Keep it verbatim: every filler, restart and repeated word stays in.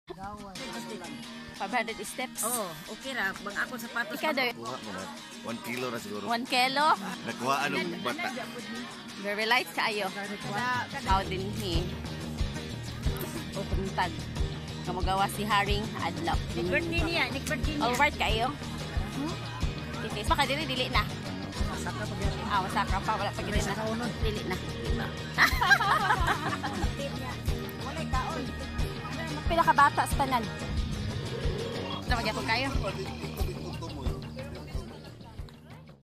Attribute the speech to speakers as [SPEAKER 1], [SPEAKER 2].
[SPEAKER 1] five hundred steps.
[SPEAKER 2] Oh, okay ra. Bang ako sapatos.
[SPEAKER 1] Ika doy.
[SPEAKER 3] Kuha mo na. One kilo na siguro.
[SPEAKER 1] One kilo.
[SPEAKER 3] Nakuha anong bata.
[SPEAKER 1] Very light kaayo. How din he. Pupuntag. Kamagawa si Haring Adlaw.
[SPEAKER 2] Nick birthday niya. Nick birthday niya.
[SPEAKER 1] Alright kayo. Hmm? Titis. Baka dili, dili na.
[SPEAKER 2] Masaka pa yan.
[SPEAKER 1] Ah, masaka pa. Wala pa gili na. Dili na. Dili na. Wala kaon. Pila ka bata sa tanan. Ito magyapon kayo.